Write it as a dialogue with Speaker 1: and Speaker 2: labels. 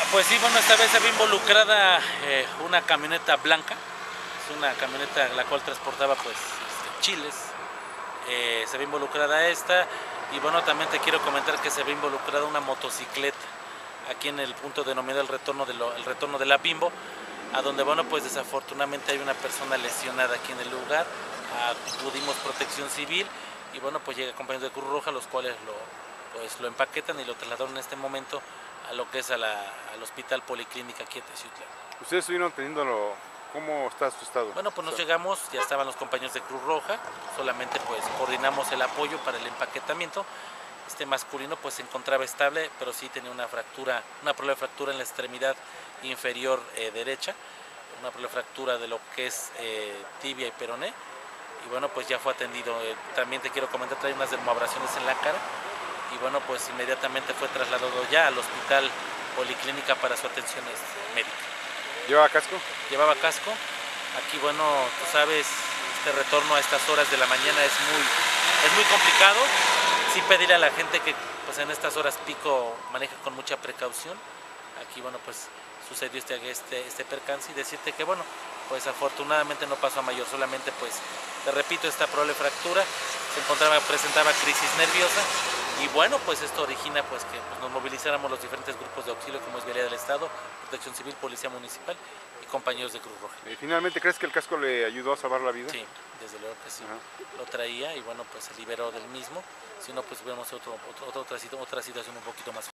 Speaker 1: Pues sí, bueno, esta vez se ve involucrada una camioneta blanca, es una camioneta la cual transportaba pues chiles, se ve involucrada esta, y bueno, también te quiero comentar que se ve involucrada una motocicleta aquí en el punto denominado el retorno de la Bimbo, a donde bueno, pues desafortunadamente hay una persona lesionada aquí en el lugar. Acudimos Protección Civil y bueno, pues llega compañeros de Cruz Roja, los cuales lo empaquetan y lo trasladaron en este momento a lo que es al Hospital Policlínica aquí en Teciutlán.
Speaker 2: ¿Ustedes estuvieron atendiéndolo? ¿Cómo está su estado?
Speaker 1: Bueno, pues nos llegamos, ya estaban los compañeros de Cruz Roja, solamente pues coordinamos el apoyo para el empaquetamiento. Este masculino pues se encontraba estable, pero sí tenía una probable fractura en la extremidad inferior derecha, una probable fractura de lo que es tibia y peroné, y bueno, pues ya fue atendido. También te quiero comentar, trae unas dermoabrasiones en la cara, y bueno, pues inmediatamente fue trasladado ya al Hospital Policlínica para su atención médica.
Speaker 2: ¿Llevaba casco?
Speaker 1: Llevaba casco. Aquí, bueno, tú sabes, este retorno a estas horas de la mañana es muy complicado. Sí pedirle a la gente que pues en estas horas pico maneje con mucha precaución. Aquí, bueno, pues sucedió este percance, y decirte que, bueno, pues afortunadamente no pasó a mayor, solamente pues, te repito, esta probable fractura, presentaba crisis nerviosa, y bueno, pues esto origina pues que nos movilizáramos los diferentes grupos de auxilio, como es Vialidad del Estado, Protección Civil, Policía Municipal y compañeros de Cruz Roja.
Speaker 2: ¿Finalmente crees que el casco le ayudó a salvar la vida?
Speaker 1: Sí, desde luego que sí.
Speaker 2: Ajá.
Speaker 1: Lo traía y bueno, pues se liberó del mismo, si no pues hubiéramos otra situación un poquito más